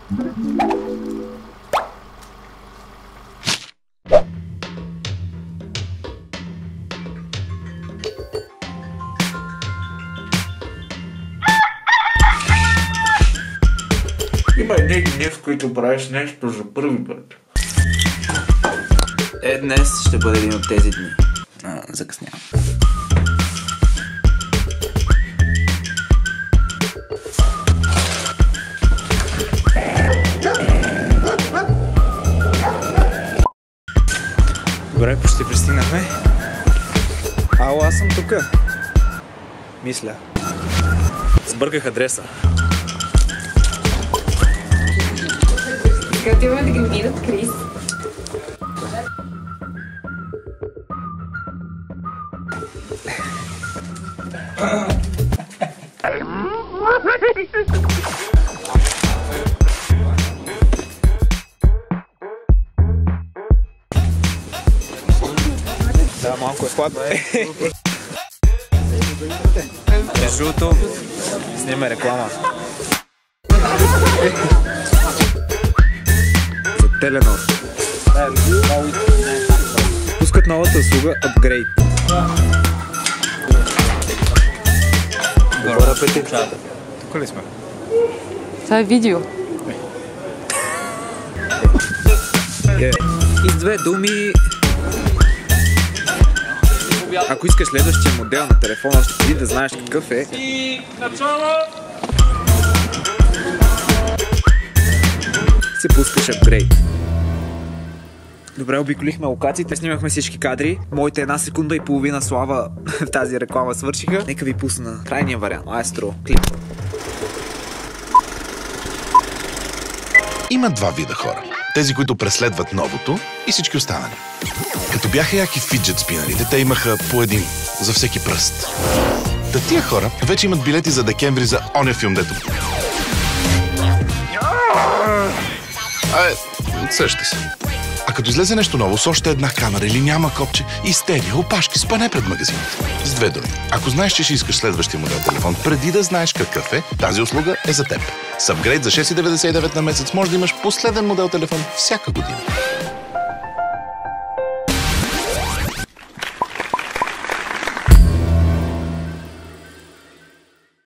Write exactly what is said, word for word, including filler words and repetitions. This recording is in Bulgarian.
Има едни дни, в които правиш нещо за първи път. Е, днес ще бъде един от тези дни. А, закъснявам. Добре, почти пристигнахме. Ало, аз съм тука. Мисля. Сбърках адреса. Сега отиваме да ги видят, Крис. Да, малко е хладно. Между другото, снима реклама. За Теленор. Пускат новата услуга Upgrade. Добър апетит. Тук ли сме? Това е видео. И с две думи... Ако искаш следващия модел на телефона, още преди да знаеш какъв е... И начало! Се пускаш апгрейд. Добре, обиколихме локациите, снимахме всички кадри. Моите една секунда и половина слава в тази реклама свършиха. Нека ви пусна крайния вариант. Маестро, клип. Има два вида хора. Тези, които преследват новото и всички останали. Като бяха яки фиджет спинарите, те имаха по един за всеки пръст. Та тия хора вече имат билети за декември за оня филм, дето... Абе, отсеща се. А като излезе нещо ново с още една камера или няма копче, истерия, опашки, спане пред магазините. С две думи, ако знаеш, че ще искаш следващия модел телефон, преди да знаеш какъв е, тази услуга е за теб. С апгрейд за шест деветдесет и девет на месец може да имаш последен модел телефон всяка година.